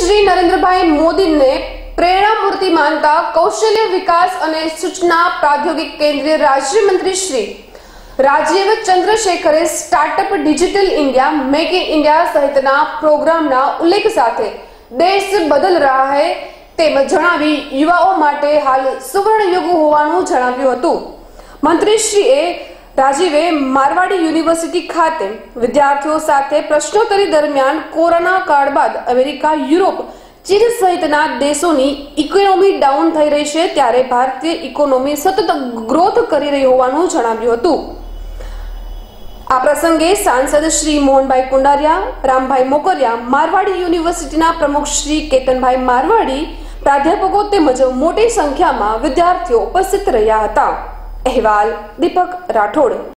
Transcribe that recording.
श्री नरेंद्रभाई मोदी ने प्रेरणा मूर्ति मानता कौशल्य विकास અને સૂચના પ્રાદ્યોગિક કેન્દ્રીય રાજ્ય મંત્રી શ્રી રાજીવ ચંદ્રશેખરે startup digital India make in India સહિતના પ્રોગ્રામના ઉલ્લેખ સાથે દેશ બદલ રહા હૈ તેમ જણાવી યુવાઓ માટે હાલ સુવર્ણ યુગ હોવાનું જણાવ્યું હતું। મંત્રીશ્રીએ રાજીવે મારવાડી યુનિવર્સિટી ખાતે વિદ્યાર્થીઓ સાથે પ્રશ્નોત્તરી દરમિયાન કોરોના કાળ બાદ અમેરિકા, યુરોપ, ચીન સહિતના દેશોની ઇકોનોમી ડાઉન થઈ રહી છે ત્યારે ભારતીય ઇકોનોમી સતત ગ્રોથ કરી રહી હોવાનું જણાવ્યું હતું। આ પ્રસંગે સાંસદ શ્રી મોહનભાઈ કુંડારિયા, રામભાઈ મોકરિયા, મારવાડી યુનિવર્સિટીના પ્રમુખ શ્રી કેતનભાઈ મારવાડી, પ્રાધ્યાપકો તેમજ મોટી સંખ્યામાં વિદ્યાર્થીઓ ઉપસ્થિત રહ્યા હતા। અહેવાલ દીપક રાઠોડ।